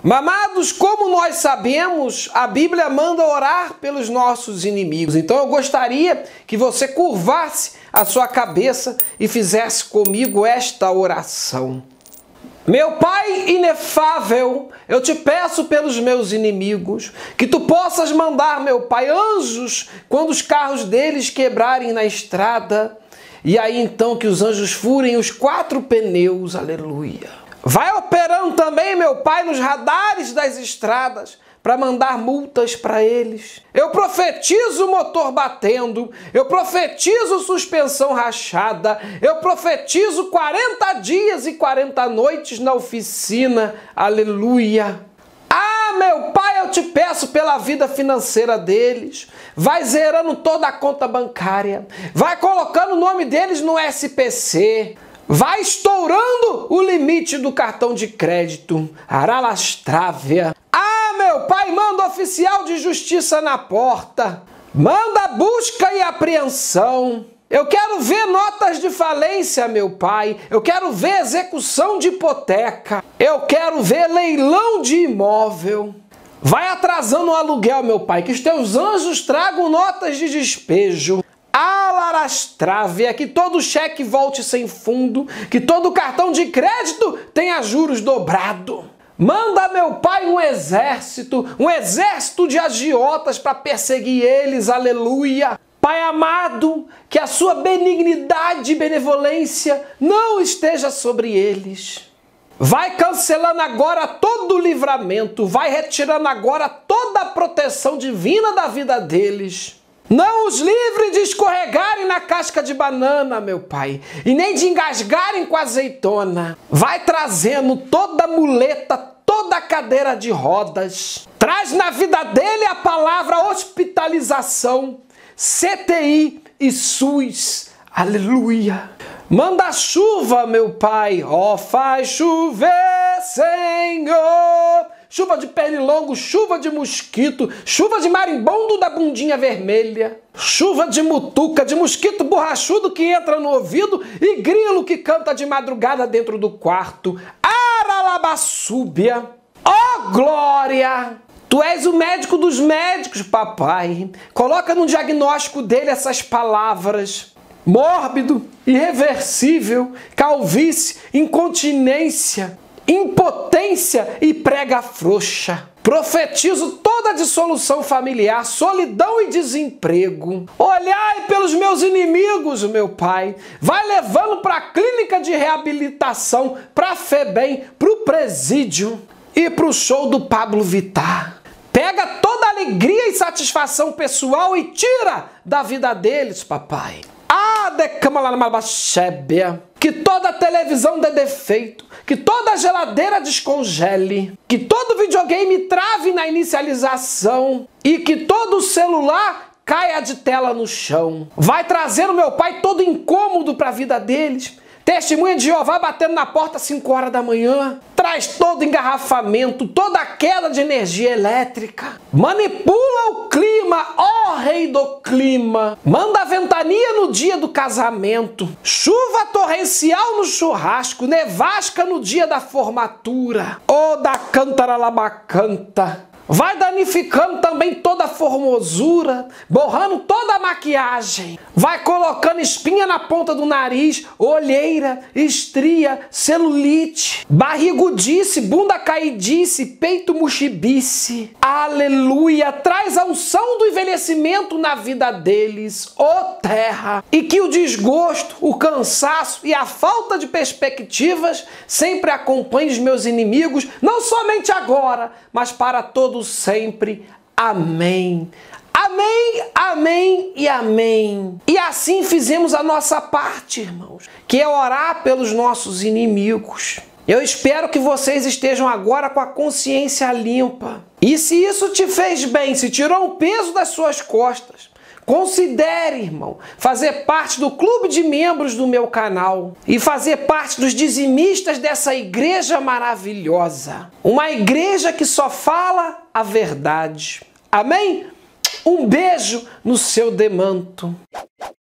Amados, como nós sabemos, a Bíblia manda orar pelos nossos inimigos. Então eu gostaria que você curvasse a sua cabeça e fizesse comigo esta oração. Meu Pai inefável, eu te peço pelos meus inimigos, que tu possas mandar, meu Pai, anjos quando os carros deles quebrarem na estrada, e aí então que os anjos furem os 4 pneus, aleluia. Vai operando também, meu Pai, nos radares das estradas, para mandar multas para eles. Eu profetizo motor batendo, eu profetizo suspensão rachada, eu profetizo 40 dias e 40 noites na oficina, aleluia. Ah, meu Pai, eu te peço pela vida financeira deles, vai zerando toda a conta bancária, vai colocando o nome deles no SPC, vai estourando o limite do cartão de crédito, Aralastrávia. Meu Pai, manda oficial de justiça na porta, manda busca e apreensão. Eu quero ver notas de falência, meu Pai. Eu quero ver execução de hipoteca. Eu quero ver leilão de imóvel. Vai atrasando o aluguel, meu Pai, que os teus anjos tragam notas de despejo. Alarastrávia, que todo cheque volte sem fundo, que todo cartão de crédito tenha juros dobrado. Manda, meu Pai, um exército de agiotas para perseguir eles, aleluia. Pai amado, que a sua benignidade e benevolência não esteja sobre eles. Vai cancelando agora todo o livramento, vai retirando agora toda a proteção divina da vida deles. Não os livre de escorregarem na casca de banana, meu Pai, e nem de engasgarem com azeitona. Vai trazendo toda a muleta, toda a cadeira de rodas. Traz na vida dele a palavra hospitalização, CTI e SUS. Aleluia. Manda chuva, meu Pai. Ó, faz chover, Senhor. Chuva de pernilongo, chuva de mosquito, chuva de marimbondo da bundinha vermelha, chuva de mutuca, de mosquito borrachudo que entra no ouvido e grilo que canta de madrugada dentro do quarto. Aralabaçúbia, ó glória! Tu és o médico dos médicos, papai. Coloca no diagnóstico dele essas palavras. Mórbido, irreversível, calvície, incontinência, impotência e prega frouxa. Profetizo toda a dissolução familiar, solidão e desemprego. Olhai pelos meus inimigos, meu Pai. Vai levando para a clínica de reabilitação, para a FEBEM, para o presídio e para o show do Pablo Vittar. Pega toda a alegria e satisfação pessoal e tira da vida deles, papai. Que toda televisão dê defeito, que toda geladeira descongele, que todo videogame trave na inicialização e que todo celular caia de tela no chão. Vai trazendo, meu Pai, todo incômodo para a vida deles. Testemunha de Jeová batendo na porta às 5 horas da manhã. Traz todo engarrafamento, toda a queda de energia elétrica. Manipula o clima, ó Rei do clima. Manda a ventania no dia do casamento. Chuva torrencial no churrasco, nevasca no dia da formatura. Ô da cantaralabacanta. Vai danificando também toda a formosura, borrando toda a maquiagem. Vai colocando espinha na ponta do nariz, olheira, estria, celulite, barrigudice, bunda caidice, peito mochibice. Aleluia! Traz a unção do envelhecimento na vida deles, ó terra. E que o desgosto, o cansaço e a falta de perspectivas sempre acompanhem os meus inimigos, não somente agora, mas para todos sempre. Amém. Amém, amém e amém. E assim fizemos a nossa parte, irmãos, que é orar pelos nossos inimigos. Eu espero que vocês estejam agora com a consciência limpa. E se isso te fez bem, se tirou um peso das suas costas, considere, irmão, fazer parte do clube de membros do meu canal e fazer parte dos dizimistas dessa igreja maravilhosa. Uma igreja que só fala a verdade. Amém? Um beijo no seu demanto.